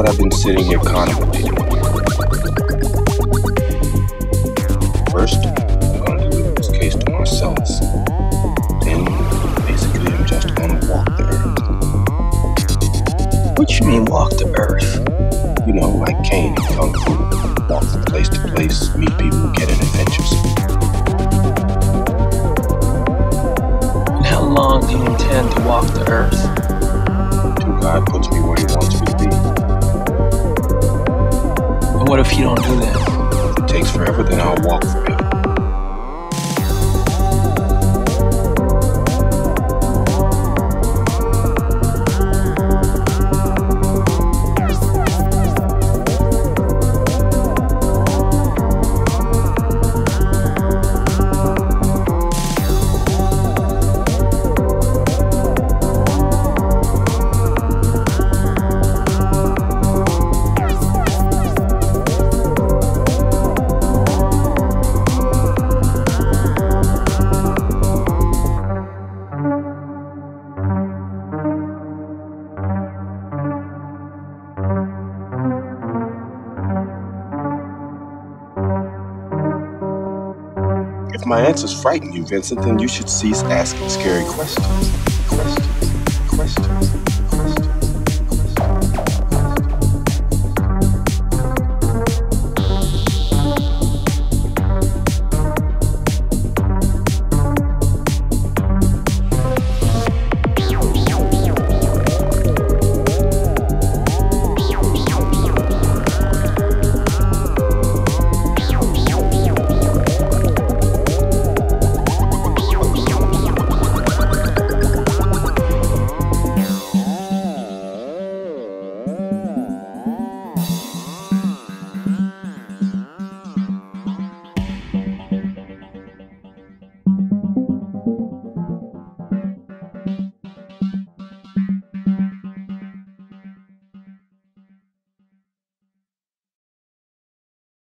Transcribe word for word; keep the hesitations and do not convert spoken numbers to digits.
what I've been sitting here contemplating. First, I'm going to deliver this case to Marcellus. Then, basically, I'm just going to walk the earth. What you mean, walk the earth? You know, like Caine in Kung Fu. Walk from place to place, meet people, get in adventures. And how long do you intend to walk the earth? Till God puts me where He wants me to be. And what if you don't do that? If it takes forever, then I'll walk forever. If my answers frighten you, Vincent, then you should cease asking scary questions. Questions. Questions. Questions.